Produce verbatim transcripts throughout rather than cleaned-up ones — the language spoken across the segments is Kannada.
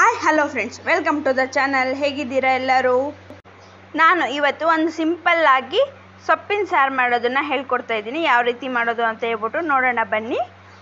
Hi hello friends, welcome to the channel. ಹೇಗಿದ್ದೀರಾ ಎಲ್ಲರೂ? ನಾನು ಇವತ್ತು ಒಂದು ಸಿಂಪಲ್ ಆಗಿ ಸೊಪ್ಪಿನ ಸಾರು ಮಾಡೋದನ್ನು ಹೇಳ್ಕೊಡ್ತಾ ಇದ್ದೀನಿ. ಯಾವ ರೀತಿ ಮಾಡೋದು ಅಂತ ಹೇಳ್ಬಿಟ್ಟು ನೋಡೋಣ ಬನ್ನಿ.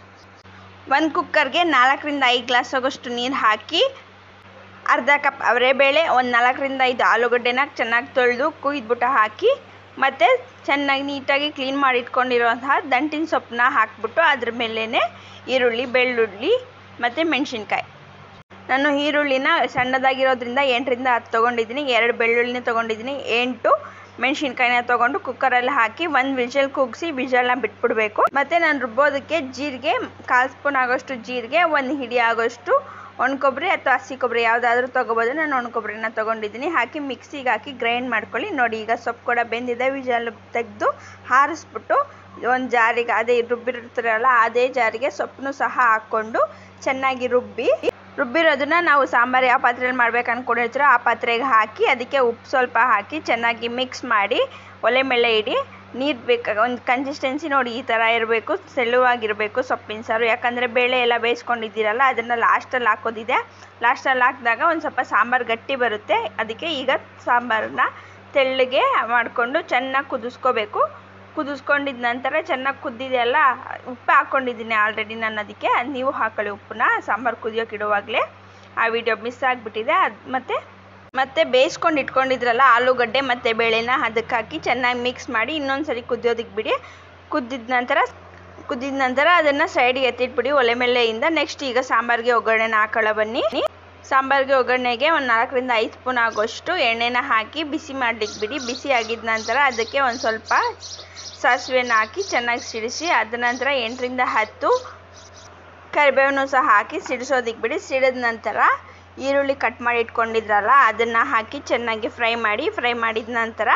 ಒಂದು ಕುಕ್ಕರ್ಗೆ ನಾಲ್ಕರಿಂದ ಐದು ಗ್ಲಾಸ್ ಆಗೋಷ್ಟು ನೀರು ಹಾಕಿ, ಅರ್ಧ ಕಪ್ ಅವರೆಬೇಳೆ, ಒಂದು ನಾಲ್ಕರಿಂದ ಐದು ಆಲೂಗಡ್ಡೆನ ಚೆನ್ನಾಗಿ ತೊಳೆದು ಕುಯ್ದುಬಿಟ್ಟು ಹಾಕಿ, ಮತ್ತು ಚೆನ್ನಾಗಿ ನೀಟಾಗಿ ಕ್ಲೀನ್ ಮಾಡಿ ಇಟ್ಕೊಂಡಿರುವಂತಹ ದಂಟಿನ ಸೊಪ್ಪನ್ನ ಹಾಕಿಬಿಟ್ಟು ಅದ್ರ ಮೇಲೇ ಈರುಳ್ಳಿ, ಬೆಳ್ಳುಳ್ಳಿ ಮತ್ತು ಮೆಣಸಿನ್ಕಾಯಿ. ನಾನು ಈರುಳ್ಳಿನ ಸಣ್ಣದಾಗಿರೋದ್ರಿಂದ ಎಂಟರಿಂದ ಹತ್ತು ತೊಗೊಂಡಿದ್ದೀನಿ. ಎರಡು ಬೆಳ್ಳುಳ್ಳಿನ ತೊಗೊಂಡಿದ್ದೀನಿ. ಎಂಟು ಮೆಣಸಿನ್ಕಾಯಿನ ತೊಗೊಂಡು ಕುಕ್ಕರಲ್ಲಿ ಹಾಕಿ ಒಂದು ವಿಷಲ್ ಕೂಗಿಸಿ ವಿಷಲ್ನ ಬಿಟ್ಬಿಡಬೇಕು. ಮತ್ತು ನಾನು ರುಬ್ಬೋದಕ್ಕೆ ಜೀರಿಗೆ, ಕಾಲು ಸ್ಪೂನ್ ಆಗೋಷ್ಟು ಜೀರಿಗೆ, ಒಂದು ಹಿಡಿ ಆಗೋಷ್ಟು ಒಣ ಕೊಬ್ಬರಿ ಅಥವಾ ಹಸಿ ಕೊಬ್ಬರಿ ಯಾವುದಾದ್ರೂ ತೊಗೋಬೋದು. ನಾನು ಒಣ ಕೊಬ್ಬರಿನ ತೊಗೊಂಡಿದ್ದೀನಿ. ಹಾಕಿ ಮಿಕ್ಸಿಗೆ ಹಾಕಿ ಗ್ರೈಂಡ್ ಮಾಡ್ಕೊಳ್ಳಿ. ನೋಡಿ, ಈಗ ಸೊಪ್ಪು ಕೂಡ ಬೆಂದಿದೆ. ವಿಷಲ್ ತೆಗೆದು ಹಾರಿಸ್ಬಿಟ್ಟು ಒಂದು ಜಾರಿಗೆ, ಅದೇ ರುಬ್ಬಿರ್ತಾರಲ್ಲ ಅದೇ ಜಾರಿಗೆ ಸೊಪ್ಪನ್ನು ಸಹ ಹಾಕ್ಕೊಂಡು ಚೆನ್ನಾಗಿ ರುಬ್ಬಿ ರುಬ್ಬಿರೋದನ್ನ ನಾವು ಸಾಂಬಾರು ಯಾವ ಪಾತ್ರೆಯಲ್ಲಿ ಮಾಡ್ಬೇಕು ಅಂದ್ಕೊಂಡಿರ್ತೀರೋ ಆ ಪಾತ್ರೆಗೆ ಹಾಕಿ, ಅದಕ್ಕೆ ಉಪ್ಪು ಸ್ವಲ್ಪ ಹಾಕಿ ಚೆನ್ನಾಗಿ ಮಿಕ್ಸ್ ಮಾಡಿ ಒಲೆ ಮೇಲೆ ಇಡಿ. ನೀರು ಬೇಕು, ಒಂದು ಕನ್ಸಿಸ್ಟೆನ್ಸಿ ನೋಡಿ ಈ ಥರ ಇರಬೇಕು, ತೆಳುವಾಗಿರಬೇಕು ಸೊಪ್ಪಿನ ಸಾರು. ಯಾಕಂದರೆ ಬೇಳೆ ಎಲ್ಲ ಬೇಯಿಸ್ಕೊಂಡಿದ್ದೀರಲ್ಲ, ಅದನ್ನು ಲಾಸ್ಟಲ್ಲಿ ಹಾಕೋದಿದೆ. ಲಾಸ್ಟಲ್ಲಿ ಹಾಕಿದಾಗ ಒಂದು ಸ್ವಲ್ಪ ಸಾಂಬಾರು ಗಟ್ಟಿ ಬರುತ್ತೆ. ಅದಕ್ಕೆ ಈಗ ಸಾಂಬಾರನ್ನ ತೆಳ್ಳಗೆ ಮಾಡಿಕೊಂಡು ಚೆನ್ನಾಗಿ ಕುದಿಸ್ಕೋಬೇಕು. ಕುದಿಸ್ಕೊಂಡಿದ್ದ ನಂತರ ಚೆನ್ನಾಗಿ ಕುದ್ದಿದೆ ಅಲ್ಲ, ಉಪ್ಪು ಹಾಕ್ಕೊಂಡಿದ್ದೀನಿ ಆಲ್ರೆಡಿ ನಾನು. ಅದಕ್ಕೆ ನೀವು ಹಾಕೊಳ್ಳಿ ಉಪ್ಪನ್ನ ಸಾಂಬಾರು ಕುದಿಯೋಕೆ ಇಡುವಾಗಲೇ. ಆ ವಿಡಿಯೋ ಮಿಸ್ ಆಗಿಬಿಟ್ಟಿದೆ. ಅದು ಮತ್ತು ಮತ್ತೆ ಬೇಯಿಸ್ಕೊಂಡು ಇಟ್ಕೊಂಡಿದ್ರಲ್ಲ ಆಲೂಗಡ್ಡೆ ಮತ್ತು ಬೇಳೆನ ಅದಕ್ಕೆ ಹಾಕಿ ಚೆನ್ನಾಗಿ ಮಿಕ್ಸ್ ಮಾಡಿ ಇನ್ನೊಂದು ಸರಿ ಕುದಿಯೋದಕ್ಕೆ ಬಿಡಿ. ಕುದ್ದಿದ ನಂತರ ಕುದ್ದಿದ ನಂತರ ಅದನ್ನು ಸೈಡಿಗೆ ಎತ್ತಿಟ್ಬಿಡಿ ಒಲೆ ಮೇಲೆಯಿಂದ. ನೆಕ್ಸ್ಟ್ ಈಗ ಸಾಂಬಾರಿಗೆ ಒಗ್ಗರಣೆನ ಹಾಕೊಳ್ಳೋ ಬನ್ನಿ. ಸಾಂಬಾರಿಗೆ ಒಗ್ಗರಣೆಗೆ ಒಂದು ನಾಲ್ಕರಿಂದ ಐದು ಸ್ಪೂನ್ ಆಗೋಷ್ಟು ಎಣ್ಣೆನ ಹಾಕಿ ಬಿಸಿ ಮಾಡಲಿಕ್ಕೆ ಬಿಡಿ. ಬಿಸಿ ಆಗಿದ ನಂತರ ಅದಕ್ಕೆ ಒಂದು ಸ್ವಲ್ಪ ಸಾಸಿವೆನ ಹಾಕಿ ಚೆನ್ನಾಗಿ ಸಿಡಿಸಿ, ಅದ ನಂತರ ಎಂಟರಿಂದ ಹತ್ತು ಕರಿಬೇವನ್ನು ಸಹ ಹಾಕಿ ಸಿಡಿಸೋದಕ್ಕೆ ಬಿಡಿ. ಸಿಡಿದ ನಂತರ ಈರುಳ್ಳಿ ಕಟ್ ಮಾಡಿ ಇಟ್ಕೊಂಡಿದ್ರಲ್ಲ ಅದನ್ನು ಹಾಕಿ ಚೆನ್ನಾಗಿ ಫ್ರೈ ಮಾಡಿ. ಫ್ರೈ ಮಾಡಿದ ನಂತರ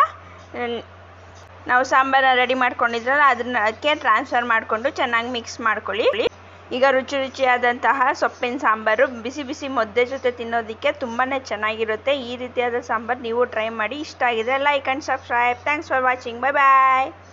ನಾವು ಸಾಂಬಾರನ್ನ ರೆಡಿ ಮಾಡ್ಕೊಂಡಿದ್ರಲ್ಲ ಅದನ್ನ ಅದಕ್ಕೆ ಟ್ರಾನ್ಸ್ಫರ್ ಮಾಡಿಕೊಂಡು ಚೆನ್ನಾಗಿ ಮಿಕ್ಸ್ ಮಾಡ್ಕೊಳ್ಳಿ. ಈಗ ರುಚಿ ರುಚಿಯಾದಂತಹ ಸೊಪ್ಪಿನ ಸಾಂಬಾರು ಬಿಸಿ ಬಿಸಿ ಮುದ್ದೆ ಜೊತೆ ತಿನ್ನೋದಕ್ಕೆ ತುಂಬಾ ಚೆನ್ನಾಗಿರುತ್ತೆ. ಈ ರೀತಿಯಾದ ಸಾಂಬಾರು ನೀವು ಟ್ರೈ ಮಾಡಿ. ಇಷ್ಟ ಆಗಿದ್ರೆ like and subscribe. Thanks for watching. Bye bye.